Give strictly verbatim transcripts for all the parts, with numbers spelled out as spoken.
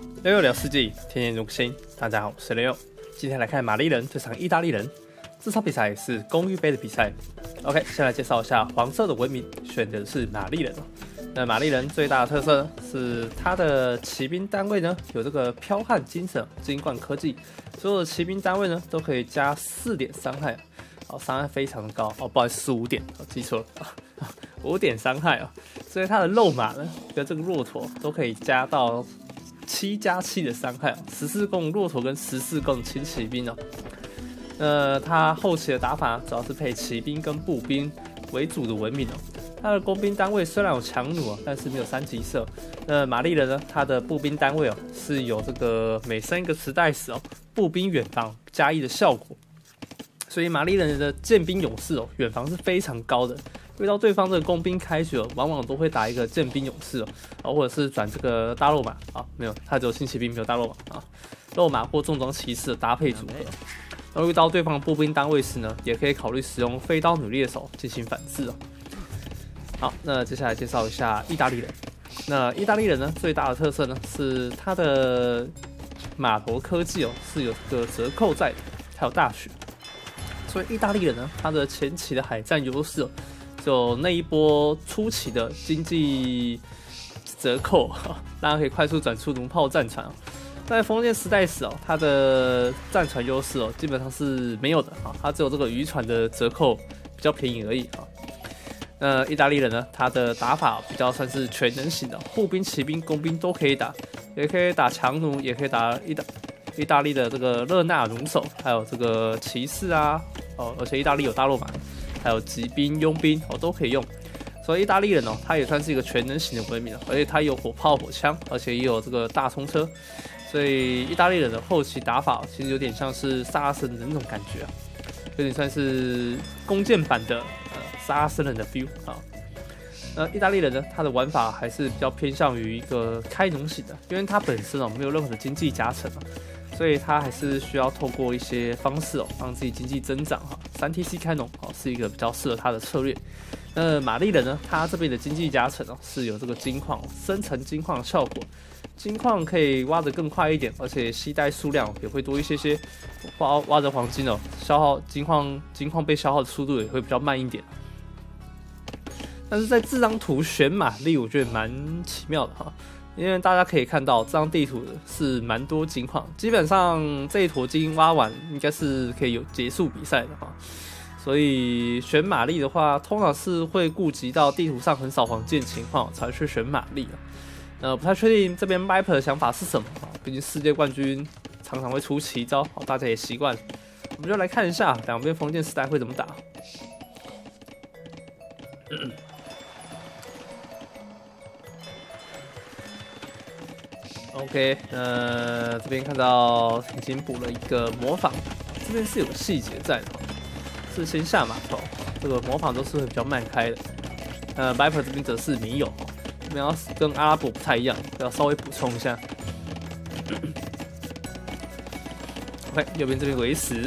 六六聊世纪，天天入心。大家好，我是六六。今天来看玛丽人对上意大利人，这场比赛是公寓杯的比赛。OK， 先来介绍一下黄色的文明，选的是玛丽人。那玛丽人最大的特色是它的骑兵单位呢有这个剽悍精神、金冠科技，所有的骑兵单位呢都可以加四点伤害，哦，伤害非常高哦，不好意思是五点，我记错了，五点伤害哦，所以它的肉马呢跟这个骆驼都可以加到七加七的伤害哦，十四共骆驼跟十四共轻骑兵哦。那它后期的打法主要是配骑兵跟步兵为主的文明哦。它的工兵单位虽然有强弩啊，但是没有三级射。那玛丽人呢，它的步兵单位哦是有这个每升一个时代时哦，步兵远防加一的效果。所以玛丽人的剑兵勇士哦，远防是非常高的。遇到对方的工兵开局哦，往往都会打一个剑兵勇士哦，或者是转这个大肉马啊，没有，它只有轻骑兵没有大肉马啊，肉马或重装骑士的搭配组合。而遇到对方的步兵单位时呢，也可以考虑使用飞刀女猎手进行反制哦。好，那接下来介绍一下意大利人。那意大利人呢，最大的特色呢是它的码头科技哦是有这个折扣在的，还有大雪。所以意大利人呢，他的前期的海战优势哦，就那一波初期的经济折扣，让他可以快速转出弩炮战船。在封建时代时哦，它的战船优势哦基本上是没有的啊，它只有这个渔船的折扣比较便宜而已啊。那意大利人呢，他的打法比较算是全能型的，步兵、骑兵、工兵都可以打，也可以打强弩，也可以打意大意大利的这个热纳弩手，还有这个骑士啊，哦，而且意大利有大肉马，还有骑兵、佣兵哦都可以用。所以意大利人哦，他也算是一个全能型的文明，而且他有火炮、火枪，而且也有这个大冲车。所以意大利人的后期打法其实有点像是萨拉森的那种感觉啊，有点算是弓箭版的呃萨拉森人的 feel 啊。那意大利人呢，他的玩法还是比较偏向于一个开农型的，因为他本身哦没有任何的经济加成啊，所以他还是需要透过一些方式哦让自己经济增长哈。三 T C 开农哦是一个比较适合他的策略。那玛丽人呢，他这边的经济加成哦是有这个金矿生成金矿的效果。金矿可以挖得更快一点，而且携带数量也会多一些些。挖挖着黄金哦，消耗金矿金矿被消耗的速度也会比较慢一点。但是在这张图选玛丽，我觉得蛮奇妙的哈，因为大家可以看到这张地图是蛮多金矿，基本上这一坨金挖完应该是可以有结束比赛的哈。所以选玛丽的话，通常是会顾及到地图上很少黄金的情况才去选玛丽啊。呃，不太确定这边 Viper 的想法是什么啊？毕竟世界冠军常常会出奇招，大家也习惯了。我们就来看一下两边封建时代会怎么打。OK， 呃，这边看到已经补了一个模仿，这边是有细节在的，是先下码头，这个模仿都是会比较慢开的。呃 ，Viper 这边则是没有。要跟阿拉伯不太一样，要稍微补充一下。OK， 右边这边为十。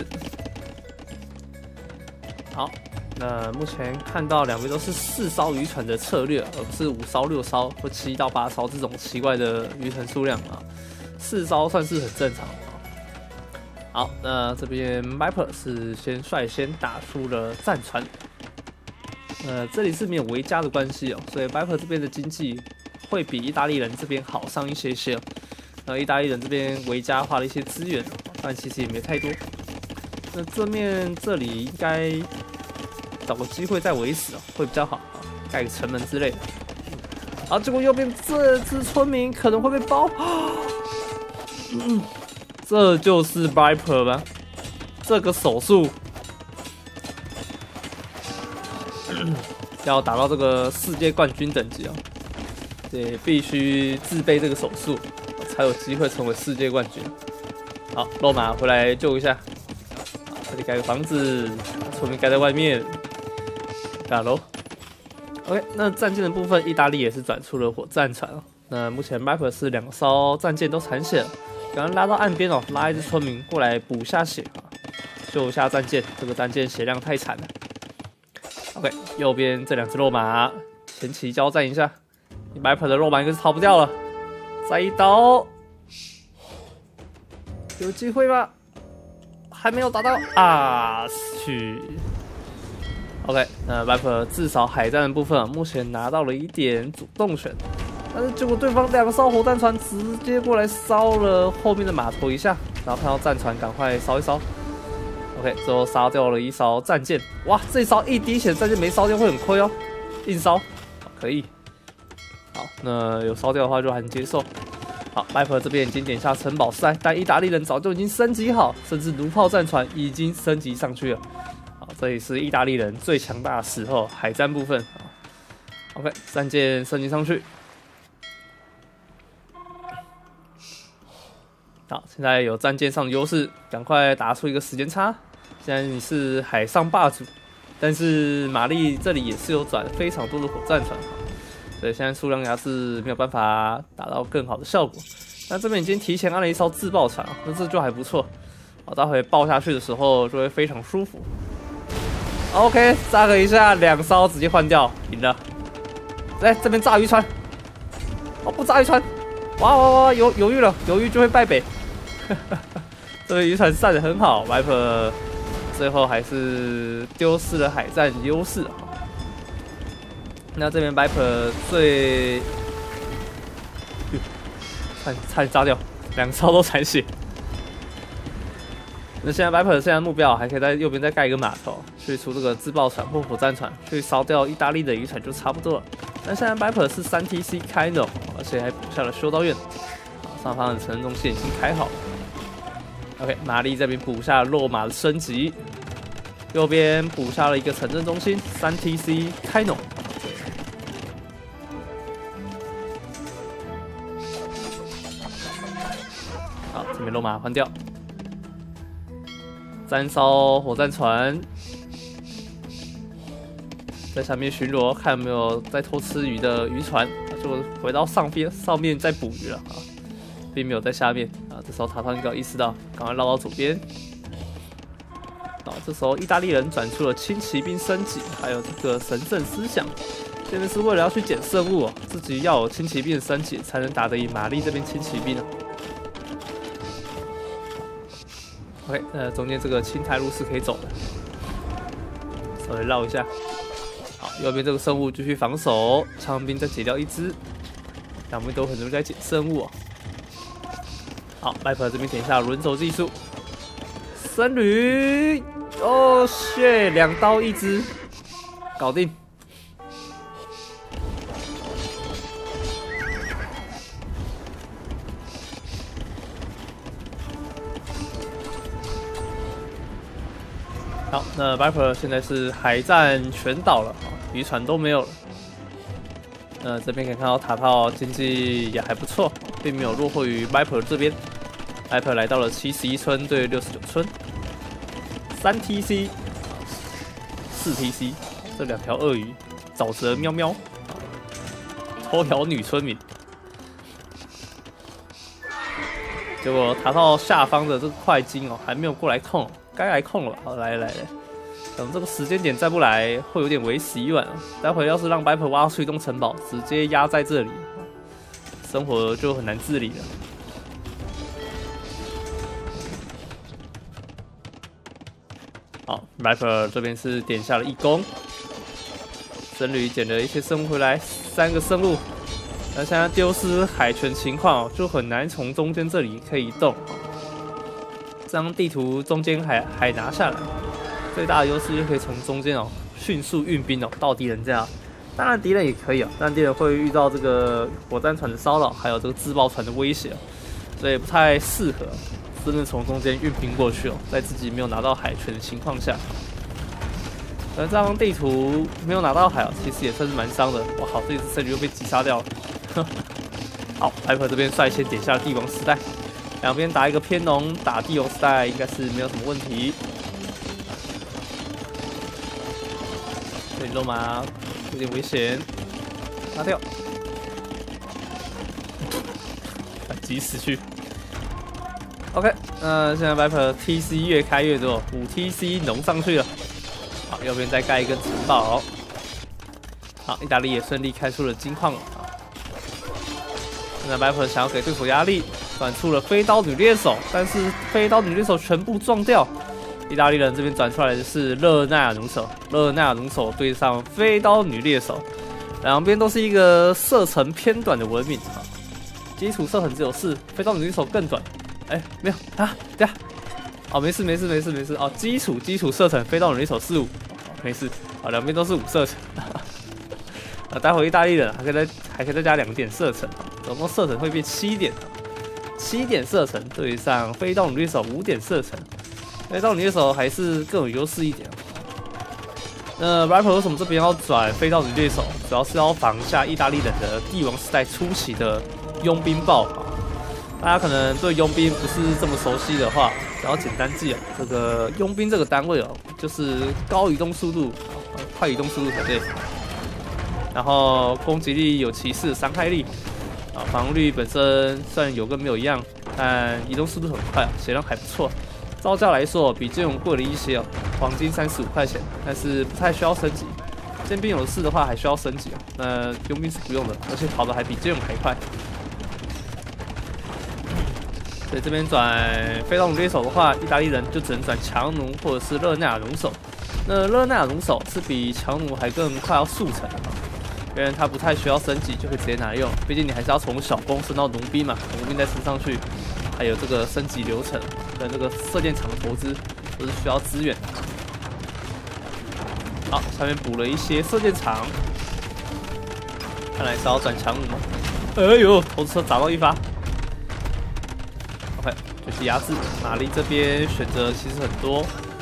好，那目前看到两边都是四艘渔船的策略，而不是五艘、六艘或七到八艘这种奇怪的渔船数量啊。四艘算是很正常的。好，那这边 Viper 是先率先打出了战船。呃，这里是没有维加的关系哦，所以 Viper 这边的经济会比意大利人这边好上一些些。呃，意大利人这边维加花了一些资源，但其实也没太多。那正面这里应该找个机会再围死哦，会比较好，盖个城门之类的。好，结果右边这只村民可能会被包，嗯，这就是 Viper 吧？这个手速。要达到这个世界冠军等级哦，对，必须自备这个手速，才有机会成为世界冠军。好，肉马回来救一下。好，这里盖个房子，村民盖在外面。打楼。OK， 那战舰的部分，意大利也是转出了火战船哦。那目前 Viper 是两艘战舰都残血了，刚刚拉到岸边哦，拉一只村民过来补下血啊，救一下战舰。这个战舰血量太惨了。OK， 右边这两只肉马前期交战一下 ，Viper 的肉马应该是逃不掉了。再一刀， 有机会吗？还没有打到啊，死去。OK， 那 Viper 至少海战的部分、啊、目前拿到了一点主动权，但是结果对方两艘火战船直接过来烧了后面的码头一下，然后看到战船赶快烧一烧。OK， 之后杀掉了一艘战舰，哇，这一艘一滴血战舰没烧掉会很亏哦，硬烧可以。好，那有烧掉的话就还能接受。好 ，Viper 这边已经点下城堡赛，但意大利人早就已经升级好，甚至弩炮战船已经升级上去了。好，这里是意大利人最强大的时候，海战部分。OK， 战舰升级上去。好，现在有战舰上的优势，赶快打出一个时间差。现在你是海上霸主，但是玛丽这里也是有转非常多的火战船，所以现在数量牙是没有办法达到更好的效果。那这边已经提前按了一艘自爆船，那这就还不错。好，待会爆下去的时候就会非常舒服。OK， 炸了一下，两艘直接换掉，赢了。来这边炸渔船，哦不炸渔船，哇哇哇犹犹豫了，犹豫就会败北。这个渔船散得很好 ，Viper 最后还是丢失了海战优势啊。那这边 Viper 最，差差点炸掉，两艘都残血。那现在 Viper 现在目标还可以在右边再盖一个码头，去出这个自爆船或火战船，去烧掉意大利的渔船就差不多了。那现在 Viper 是三 T C 开的，而且还补下了修道院，上方的城镇中线已经开好了。OK， 玛丽这边补下了落马的升级，右边补下了一个城镇中心，三 T C 开农。好，这边落马换掉。三艘火战船在下面巡逻，看有没有在偷吃鱼的渔船，就回到上边上面再捕鱼了啊，并没有在下面啊。这时候塔塔应该意识到，赶快绕到左边。好，这时候意大利人转出了轻骑兵升级，还有这个神圣思想，这边是为了要去捡圣物哦，自己要有轻骑兵升级，才能打得赢玛丽这边轻骑兵啊。OK， 呃，中间这个青苔路是可以走的，稍微绕一下。好，右边这个生物继续防守，枪兵再解掉一只，两边都很容易在捡生物哦。好 ，Viper 这边点一下轮走技术，僧侣，哦 shit， 两刀一只，搞定。好，那 Viper 现在是海战全倒了，渔船都没有了。呃，这边可以看到塔炮经济也还不错，并没有落后于 Viper 这边。Viper 来到了七十一村对六十九村，三 T C， 四 T C， 这两条鳄鱼，沼泽喵喵，偷咬女村民。结果塔炮下方的这个快金哦，还没有过来控。该来控了吧？好，来来来，等这个时间点再不来，会有点为时已晚啊。待会要是让 Viper 挖出一栋城堡，直接压在这里，生活就很难自理了。好 ，Viper 这边是点下了一攻，僧侣捡了一些生物回来，三个生物。那现在丢失海权情况，就很难从中间这里可以移动。这张地图中间海海拿下来，最大的优势就可以从中间哦迅速运兵哦到敌人这样。当然敌人也可以啊，但敌人会遇到这个火战船的骚扰，还有这个自爆船的威胁，所以不太适合真的从中间运兵过去哦，在自己没有拿到海权的情况下。而这张地图没有拿到海哦，其实也算是蛮伤的。哇靠，这只僧侣又被击杀掉了。好 ，Viper 这边率先点下了帝王时代。两边打一个偏农，打帝王时代应该是没有什么问题。这里肉马有点危险，拿掉，反击死去。OK， 那现在 Viper T C 越开越多，五 T C 农上去了。好，右边再盖一根城堡。好，意大利也顺利开出了金矿了。现在 Viper 想要给对手压力。 转出了飞刀女猎手，但是飞刀女猎手全部撞掉。意大利人这边转出来的是热那亚弩手，热那亚弩手对上飞刀女猎手，两边都是一个射程偏短的文明啊。基础射程只有四，飞刀女猎手更短。哎、欸，没有啊，对啊，哦，没事没事没事没事哦，基础基础射程飞刀女猎手四五，没事，啊，两边都是五射程。啊，待会意大利人还可以再还可以再加两点射程，总共射程会变七点。七点射程对上飞刀女猎手五点射程，飞刀女猎手还是更有优势一点。那 Viper 为什么这边要转飞刀女猎手？主要是要防下意大利人的帝王时代初期的佣兵爆啊。大家可能对佣兵不是这么熟悉的话，然后简单记啊，这个佣兵这个单位哦，就是高移动速度、快移动速度才对。然后攻击力有骑士伤害力。啊，防御率本身虽然有跟没有一样，但移动速度很快，血量还不错。造价来说比剑勇贵了一些哦，黄金三十五块钱，但是不太需要升级。剑兵勇士的话还需要升级哦，那佣兵是不用的，而且跑的还比剑勇还快。所以这边转飞刀弩猎手的话，意大利人就只能转强弩或者是热那亚弩手。那热那亚弩手是比强弩还更快要速成的。因为它不太需要升级，就可以直接拿来用。毕竟你还是要从小弓升到农兵嘛，农兵再升上去，还有这个升级流程跟这个射箭场的投资都是需要资源的。好，下面补了一些射箭场，看来是要转强弩。哎呦，投车砸到一发。OK， 就是压制。玛丽这边选择其实很多，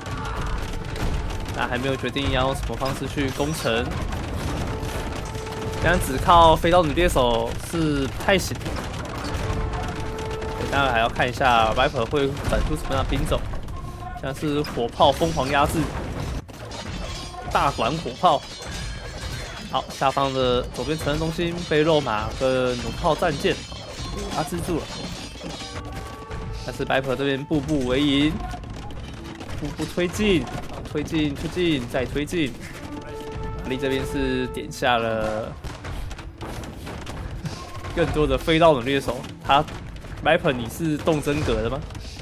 但还没有决定要用什么方式去攻城。这样只靠飞刀女猎手是不太行的，当然还要看一下 Viper 会转出什么样的兵种，像是火炮疯狂压制，大管火炮。好，下方的左边城镇中心被肉马跟弩炮战舰压制住了，但是 Viper 这边步步为营，步步推进，推进推进再推进。玛丽这边是点下了更多的飞刀弩猎手，他 Viper 你是动真格的吗？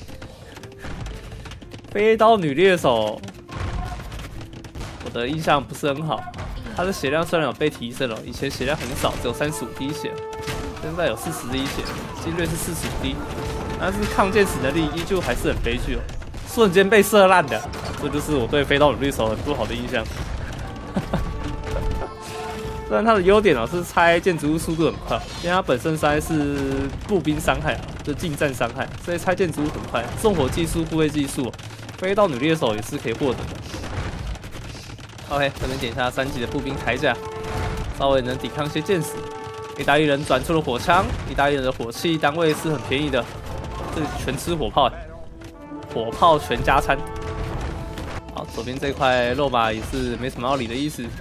飞刀女猎手，我的印象不是很好。他的血量虽然有被提升了，以前血量很少，只有三十五滴血，现在有四十滴血，精锐是四十滴，但是抗箭矢能力依旧还是很悲剧哦，瞬间被射烂的，这就是我对飞刀女猎手很不好的印象。虽然它的优点哦是拆建筑物速度很快，因为它本身实在是步兵伤害啊，就近战伤害，所以拆建筑物很快。纵火技术、护卫技术，飞刀女猎手也是可以获得的。OK， 这边点一下三级的步兵铠甲，稍微能抵抗一些箭矢。意大利人转出了火枪，意大利人的火器单位是很便宜的，这全吃火炮，火炮全加餐。好，左边这块肉马也是没什么要理的意思。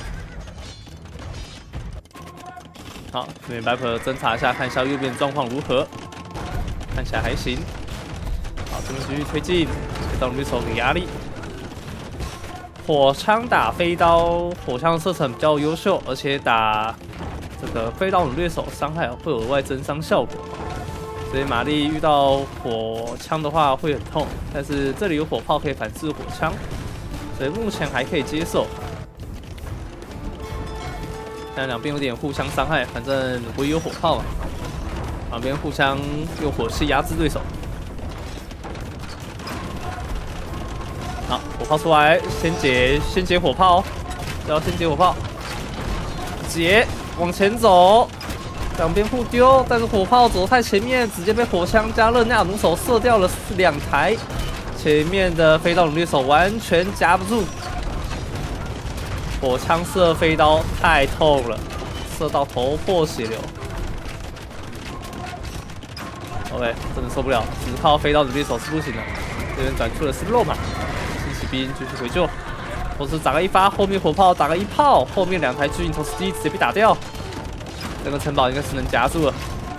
好，这边 Viper 侦查一下，看一下右边状况如何，看起来还行。好，这边继续推进，飞刀女猎手给压力。火枪打飞刀，火枪射程比较优秀，而且打这个飞刀女猎手伤害会有额外增伤效果。所以玛丽遇到火枪的话会很痛，但是这里有火炮可以反制火枪，所以目前还可以接受。但两边有点互相伤害，反正我也有火炮嘛，两边互相用火器压制对手。好，火炮出来，先解先解火炮，要先解火炮，解往前走，两边互丢，但是火炮走太前面，直接被火枪加热那亚弩手射掉了两台，前面的飞刀弩猎手完全夹不住。火枪射飞刀太痛了，射到头破血流。OK， 真的受不了，只靠飞刀弩猎手是不行的。这边转出的是肉马，轻骑兵继续回救，同时打个一发，后面火炮打个一炮，后面两台巨型投石机直接被打掉。这个城堡应该是能夹住了，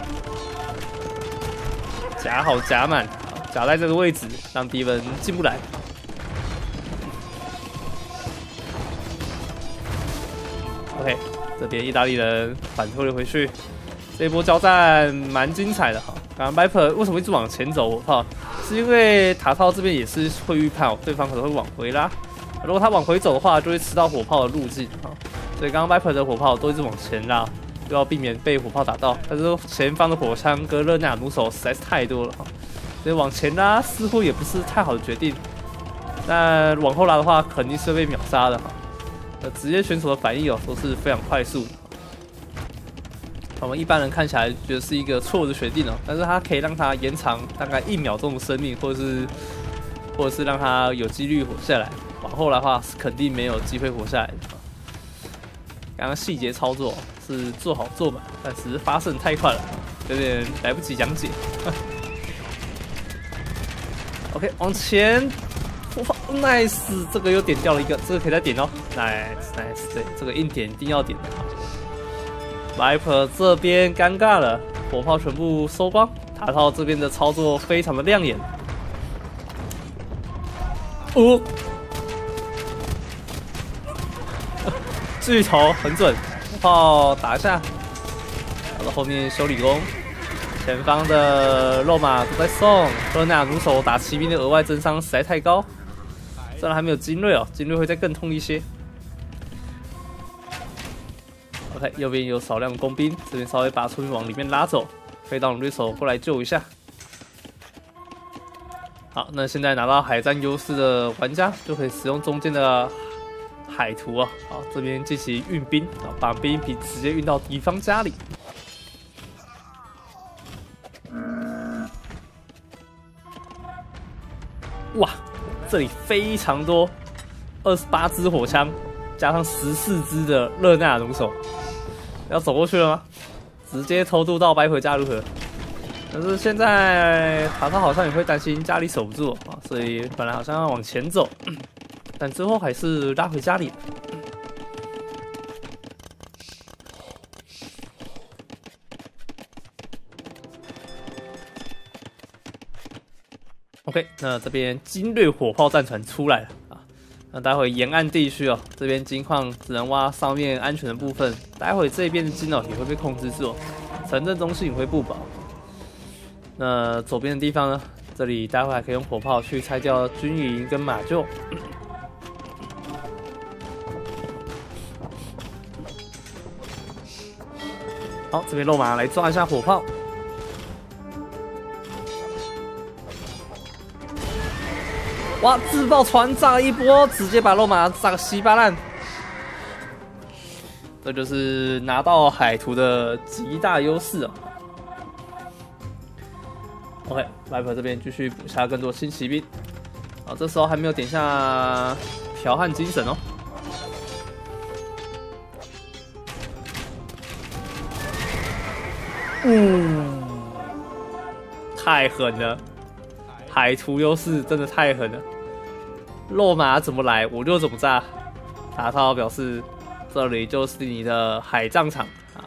夹好夹满，夹在这个位置，让敌人进不来。OK， 这边意大利人反推了回去，这一波交战蛮精彩的哈。 刚刚 Viper 为什么一直往前走火炮？是因为塔炮这边也是会预判对方可能会往回拉，如果他往回走的话，就会吃到火炮的路径啊。所以刚刚 Viper 的火炮都一直往前拉，就要避免被火炮打到。但是前方的火枪跟热那亚弩手实在是太多了啊，所以往前拉似乎也不是太好的决定。但往后拉的话，肯定是会被秒杀的哈。呃，职业选手的反应哦都是非常快速的。我们一般人看起来觉得是一个错误的决定哦，但是它可以让他延长大概一秒钟的生命，或者是或者是让他有几率活下来。往后来的话是肯定没有机会活下来的。刚刚细节操作是做好做满，但是发生太快了，有点来不及讲解。OK， 往前。哇 ，nice， 这个又点掉了一个，这个可以再点哦 ，nice nice， 对，这个硬点一定要点的。Viper 这边尴尬了，火炮全部收光，塔套这边的操作非常的亮眼。哦，巨头很准，火炮打一下，打到后面修理工。前方的肉马都在送，热那亚弩手打骑兵的额外增伤实在太高。虽然还没有精锐哦，精锐会再更痛一些。OK， 右边有少量的工兵，这边稍微把出兵往里面拉走，飞刀对手过来救一下。好，那现在拿到海战优势的玩家就可以使用中间的海图啊，好，这边进行运兵啊，把兵皮直接运到敌方家里。哇！这里非常多，二十八支火枪，加上十四支的热那亚弩手，要走过去了吗？直接偷渡到白回家如何？但是现在塔塔好像也会担心家里守不住啊，所以本来好像要往前走，但最后还是拉回家里。OK， 那这边精锐火炮战船出来了啊！那待会沿岸地区哦，这边金矿只能挖上面安全的部分，待会这边的金哦也会被控制住，城镇中心也会不保。那左边的地方呢，这里待会还可以用火炮去拆掉军营跟马厩。好，这边肉马来抓一下火炮。哇！自爆船炸了一波，直接把肉马炸个稀巴烂。这就是拿到海图的极大优势啊。OK，Viper 这边继续补下更多新骑兵。啊，这时候还没有点下剽悍精神哦。嗯，太狠了。海图优势真的太狠了，肉马怎么来我就怎么炸。塔套表示，这里就是你的海葬场啊，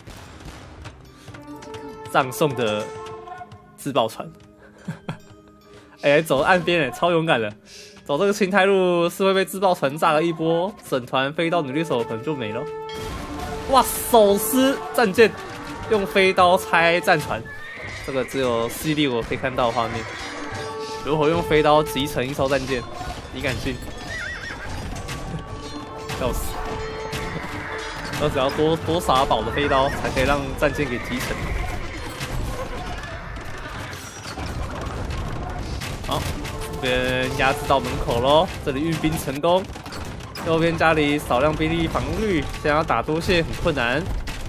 葬送的自爆船。哎、欸，走岸边哎，超勇敢的。走这个青苔路是会被自爆船炸了一波，整团飞刀女猎手可能就没了。哇，手撕战舰，用飞刀拆战船，这个只有 C D 我可以看到的画面。如何用飞刀击沉一艘战舰？你敢信？笑死！那只要多多撒宝的飞刀，才可以让战舰给击沉。好，这边压制到门口咯，这里运兵成功。右边家里少量兵力防御率，想要打多线很困难。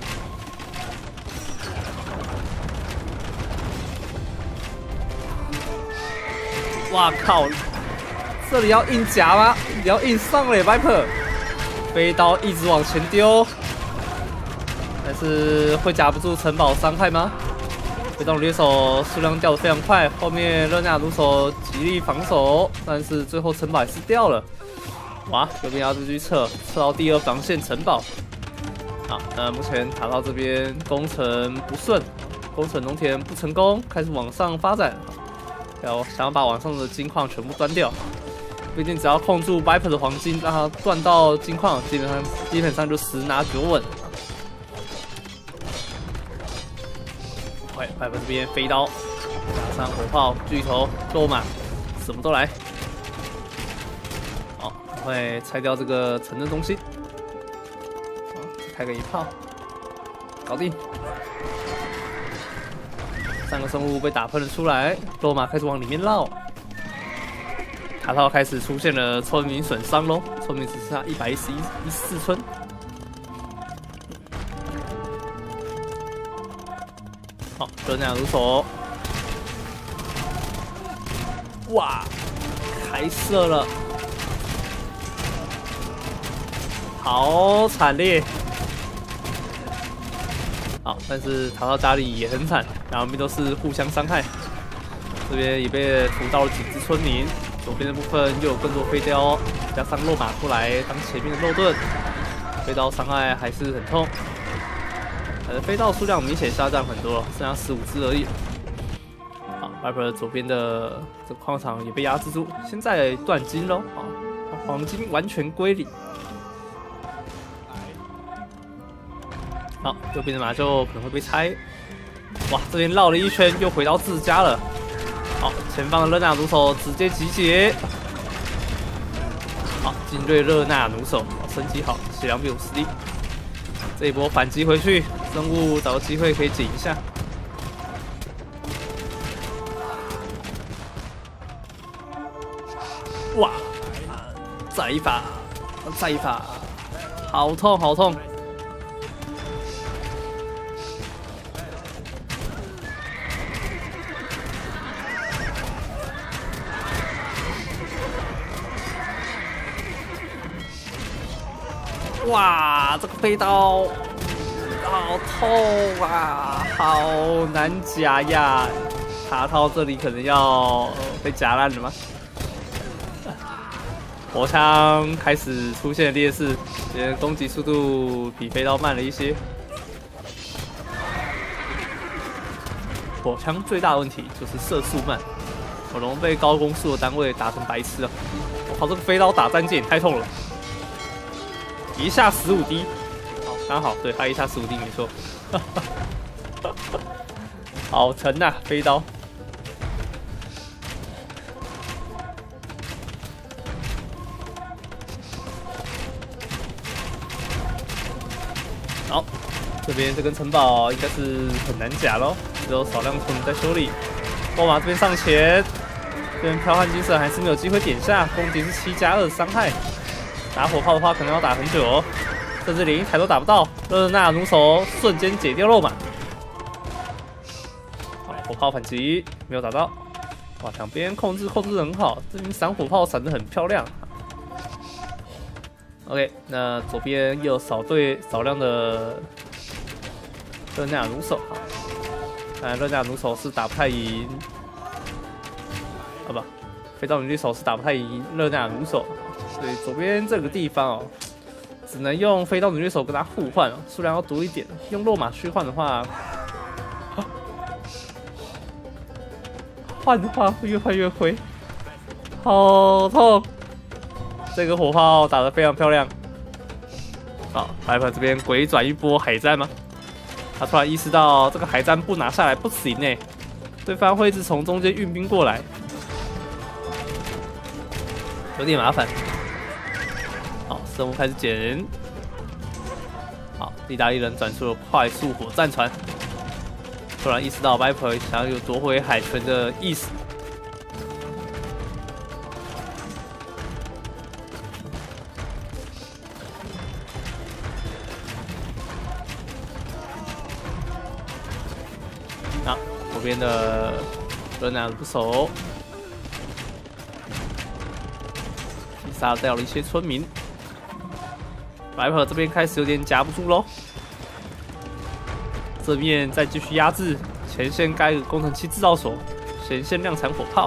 哇靠！这里要硬夹吗？你要硬上嘞 ，Viper！ 飞刀一直往前丢，但是会夹不住城堡伤害吗？飞刀猎手数量掉得非常快，后面热那亚弩手极力防守，但是最后城堡还是掉了。哇，右边要继续撤，撤到第二防线城堡。好，那目前塔到这边攻城不顺，攻城农田不成功，开始往上发展。要想要把网上的金矿全部端掉，毕竟只要控住 Viper 的黄金，让它断到金矿，基本上基本上就十拿九稳。 白粉这边飞刀，加上火炮、巨头、肉马，什么都来。好，会拆掉这个城镇中心。好，开个一炮，搞定。三个生物被打喷了出来，肉马开始往里面绕。卡套开始出现了村民损伤喽，村民只剩下一百一十一四村。好，热那如手，哇，开射了，好惨烈。好，但是逃到家里也很惨，两边都是互相伤害。这边也被屠到了几只村民，左边的部分又有更多飞镖，加上肉马出来当前面的肉盾，飞刀伤害还是很痛。呃，飞刀数量明显下降很多了，剩下十五只而已。好 ，Viper 左边的这矿场也被压制住，现在断金喽，啊，黄金完全归零。好，右边的马厩可能会被拆。哇，这边绕了一圈又回到自家了。好，前方的热那弩手直接集结。好，精锐热那弩手升级好，血量变五十滴。这一波反击回去，生物找个机会可以紧一下。哇，再一发，再一发，好痛好痛！哇，这个飞刀好痛啊，好难夹呀！卡套这里可能要被夹烂了吗？火枪开始出现劣势，别人攻击速度比飞刀慢了一些。火枪最大的问题就是射速慢，很容易被高攻速的单位打成白痴啊！我靠，这个飞刀打战舰也太痛了。一下十五滴，好，刚好，对，他一下十五滴没错，好沉呐、啊，飞刀。好，这边这根城堡应该是很难夹咯，只有少量村民在修理。波马这边上前，这边剽悍精神还是没有机会点下，攻击是七加二伤害。打火炮的话，可能要打很久哦，甚至连一台都打不到。热那弩手瞬间解掉肉马，好，火炮反击没有打到。哇，两边控制控制得很好，这边闪火炮闪得很漂亮。OK， 那左边又有少对少量的热那弩手啊，看来热那弩手是打不太赢，啊不，飞刀女力手是打不太赢热那弩手。所以左边这个地方哦，只能用飞刀女力手跟它互换哦，数量要多一点。用肉马去换的话，换的话会越换越灰，好痛！这个火炮打得非常漂亮。好，白粉这边鬼转一波海战吗？他突然意识到这个海战不拿下来不行呢，对方会一直从中间运兵过来，有点麻烦。好，生物开始捡。好，意大利人转出了快速火战船，突然意识到 Viper 想要有夺回海权的意思。啊，左边的热那弩手杀掉了一些村民。Viper 这边开始有点夹不住喽，这边再继续压制，前线盖个工程器制造所，前线量产火炮。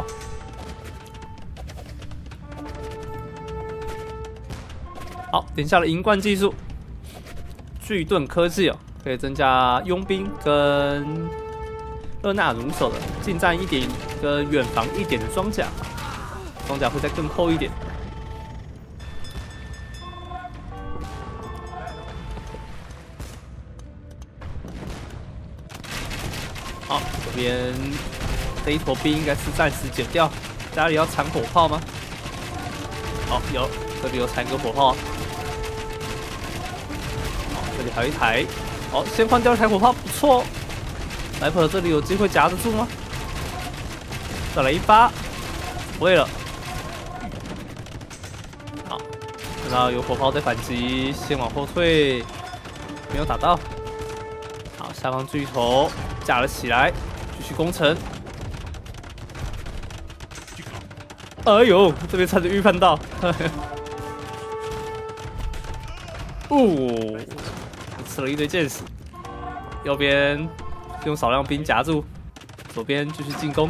好，点下了银冠技术，巨盾科技哦，可以增加佣兵跟热那弩手的近战一点跟远防一点的装甲，装甲会再更厚一点。好，左边这一坨兵应该是暂时减掉，家里要藏火炮吗？好，有，这里有藏一个火炮。好，这里还有一台。好，先换掉一台火炮，不错。Viper 这里有机会夹得住吗？再来一发，不会了。好，看到有火炮在反击，先往后退，没有打到。好，下方巨头架了起来，继续攻城。哎呦，这边差点预判到。哦，吃了一堆箭矢。右边用少量兵夹住，左边继续进攻。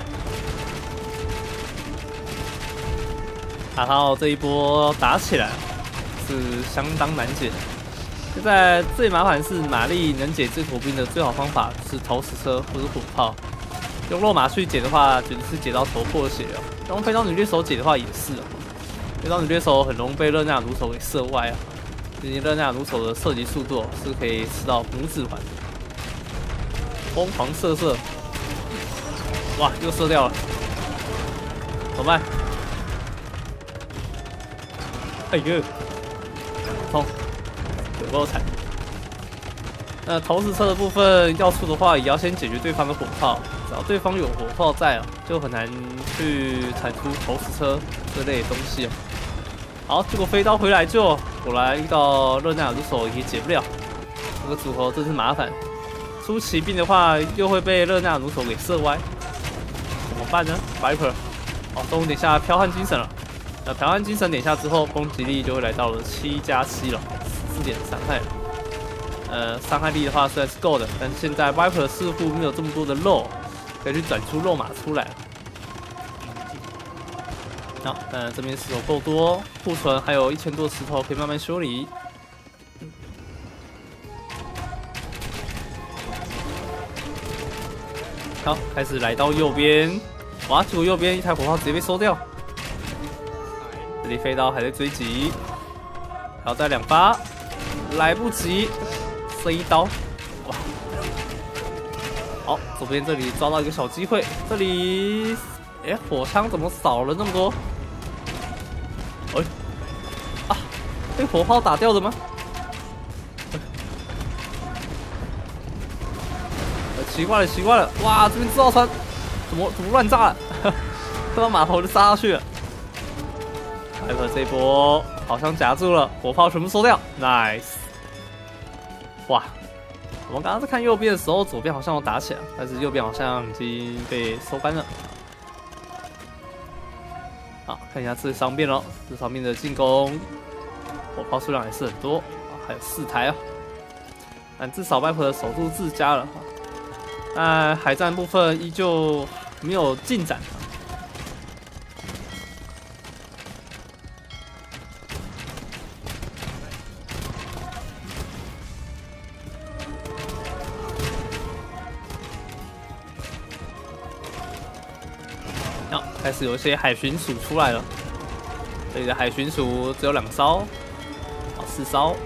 阿涛这一波打起来是相当难解。现在最麻烦是玛丽能解这坨兵的最好方法是投石车或者火炮。用肉马去解的话，绝对是解到头破血流。用飞刀女猎手解的话也是啊，飞刀女猎手很容易被热那亚弩手给射歪啊。毕竟热那亚弩手的射击速度是可以吃到拇指环，疯狂射射，哇，又射掉了，怎么办？哎呦，痛，有够惨。那投石车的部分要出的话，也要先解决对方的火炮。只要对方有火炮在啊，就很难去产出投石车这类的东西哦。好，结果飞刀回来救，果然遇到热那亚弩手也解不了。这个组合真是麻烦。出骑兵的话，又会被热那亚弩手给射歪，怎么办呢 ？Viper， 好，终于点下剽悍精神了。那剽悍精神点下之后，攻击力就会来到了七加七了，四点伤害。呃，伤害力的话虽然是够的，但是现在 Viper 似乎没有这么多的肉，可以去转出肉马出来。好，那这边石头够多，库存还有一千多石头可以慢慢修理。好，开始来到右边，哇！结果右边一台火炮直接被收掉。这里飞刀还在追击，还要再两发，来不及，这一刀，哇！好，左边这里抓到一个小机会，这里，哎，火枪怎么少了那么多？哎，啊，被火炮打掉的吗？奇怪了，奇怪了！哇，这边制造船怎么怎么乱炸了？看到码头就杀下去了。Viper这一波好像夹住了，火炮全部收掉 ，nice！ 哇，我们刚刚在看右边的时候，左边好像有打起来，但是右边好像已经被收干了。好，看一下这上面咯，这上面的进攻火炮数量还是很多，还有四台啊。但至少 Viper 的守住自家了。那海战部分依旧没有进展。好，开始有一些海巡署出来了。这里的海巡署只有两艘，好，四艘。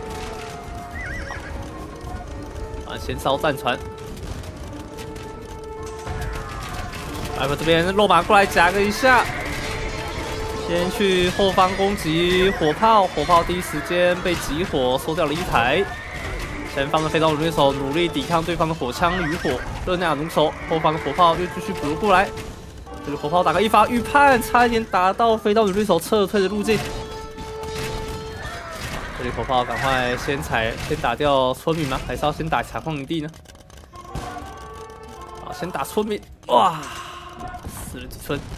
好，啊，先烧战船。Viper这边肉马过来夹个一下，先去后方攻击火炮，火炮第一时间被集火收掉了一台。前方的飞刀弩手努力抵抗对方的火枪与火，热那亚弩手后方的火炮又继续补过来。这个火炮打个一发预判，差一点打到飞刀弩手撤退的路径。这里火炮赶快先踩，先打掉村民吗？还是要先打采矿营地呢？好，先打村民，哇！死了几村，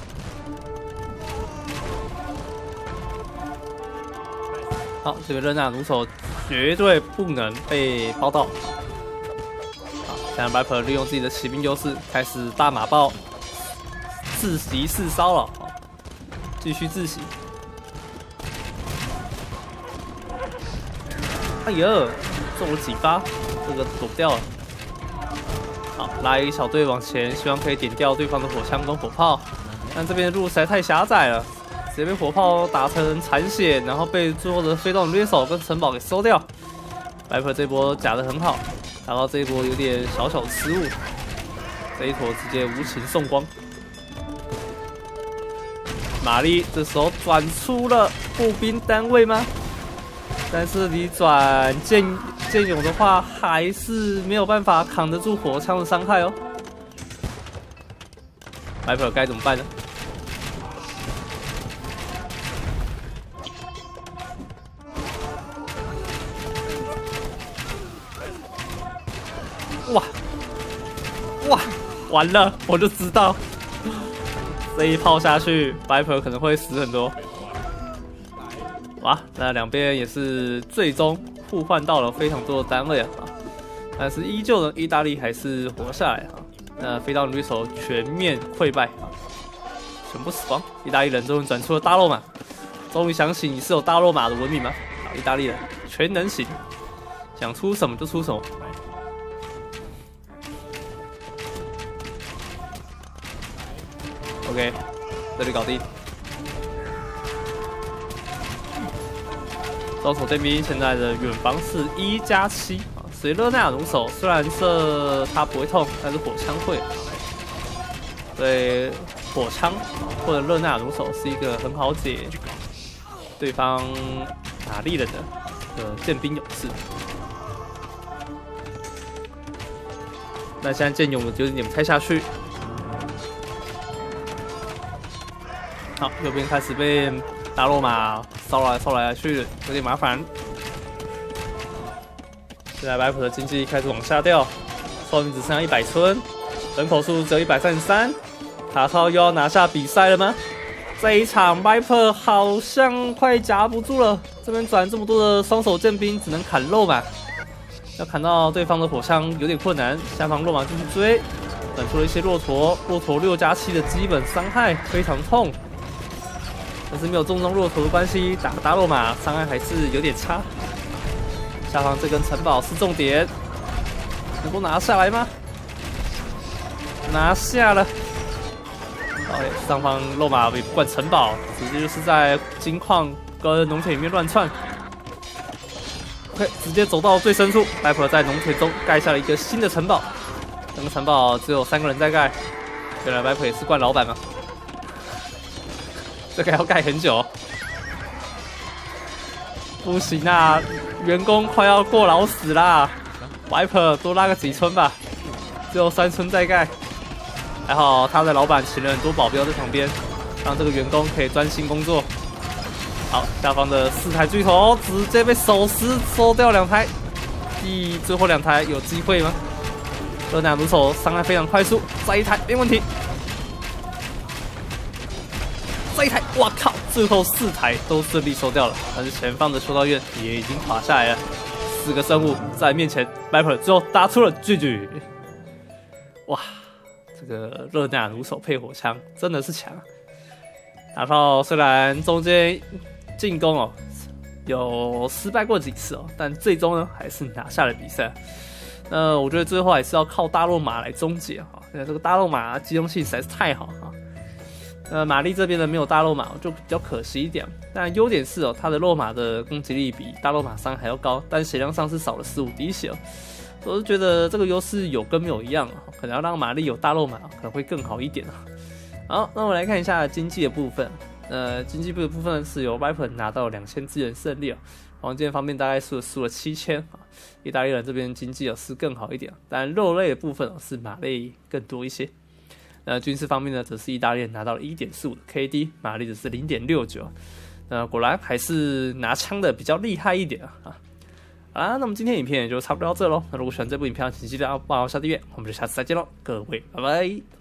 好，这个热那亚弩手绝对不能被包到。好，现在 Viper 利用自己的骑兵优势，开始大马爆，自袭四烧了，继续自袭。哎呀，中了几发，这个躲不掉了。好，拉一小队往前，希望可以点掉对方的火枪跟火炮。但这边的路实在太狭窄了，直接被火炮打成残血，然后被最后的飞刀掠手跟城堡给收掉。Viper 这波夹得很好，打到这一波有点小小的失误。 这一坨直接无情送光。玛丽这时候转出了步兵单位吗？但是你转剑剑勇的话，还是没有办法扛得住火枪的伤害哦。Viper该怎么办呢？哇哇，完了，我就知道。这一炮下去 ，Viper 可能会死很多。哇，那两边也是最终互换到了非常多的单位啊，但是依旧呢，意大利还是活下来啊。那飞刀女手全面溃败啊，全部死亡。意大利人终于转出了大肉马，终于想起你是有大肉马的文明吗？好，意大利人全能型，想出什么就出什么。OK， 这里搞定。招手剑兵现在的远防是一加七啊，所以热那亚弩手虽然这它不会痛，但是火枪会。对，火枪或者热那亚弩手是一个很好解对方玛丽人的的剑兵勇士。那现在剑勇的有点拆下去。好，右边开始被大罗马烧来烧来去，有点麻烦。现在Viper的经济开始往下掉，寿命只剩下一百村，人口数只有一百三十三。塔超又要拿下比赛了吗？这一场 Viper 好像快夹不住了，这边转这么多的双手剑兵，只能砍肉嘛。要砍到对方的火枪有点困难，下方肉马继续追，转出了一些骆驼，骆驼六加七的基本伤害非常痛。但是没有重装骆驼的关系，打大肉马伤害还是有点差。下方这根城堡是重点，能够拿下来吗？拿下了。OK， 上方肉马也不管城堡，直接就是在金矿跟农田里面乱窜。OK， 直接走到最深处 ，Viper 在农田中盖下了一个新的城堡。这个城堡只有三个人在盖，原来 Viper 也是惯老板嘛。这个要盖很久，不行啊！员工快要过劳死啦 ！Viper 多拉个几村吧，只有三村在盖。还好他的老板请了很多保镖在旁边，让这个员工可以专心工作。好，下方的四台巨头直接被手撕收掉两台，第最后两台有机会吗？热那弩手伤害非常快速，再一台没问题。这一台，哇靠！最后四台都顺利收掉了，但是前方的修道院也已经垮下来了。四个生物在面前 ，Viper 最后打出了 G G。哇，这个热那亚弩手配火枪真的是强。打到虽然中间进攻哦有失败过几次哦，但最终呢还是拿下了比赛。那我觉得最后还是要靠大肉马来终结哈，因为这个大肉马机动性实在是太好哈。呃，玛丽这边呢没有大肉马，就比较可惜一点。但优点是哦，它的肉马的攻击力比大肉马伤还要高，但血量上是少了十五滴血哦。我是觉得这个优势有跟没有一样啊，可能要让玛丽有大肉马可能会更好一点啊。好，那我们来看一下经济的部分。呃，经济部的部分是由 Viper 拿到两千资源胜利啊，黄金方面大概是输了七千啊。意大利人这边经济是更好一点，但肉类的部分是马类更多一些。那军事方面呢，则是意大利人拿到了 一点四五 的 K D， 马力只是 零点六九。那果然还是拿枪的比较厉害一点啊！好啦，那么今天影片也就差不多到这喽。那如果喜欢这部影片，请记得要帮我下订阅，我们就下次再见喽，各位，拜拜。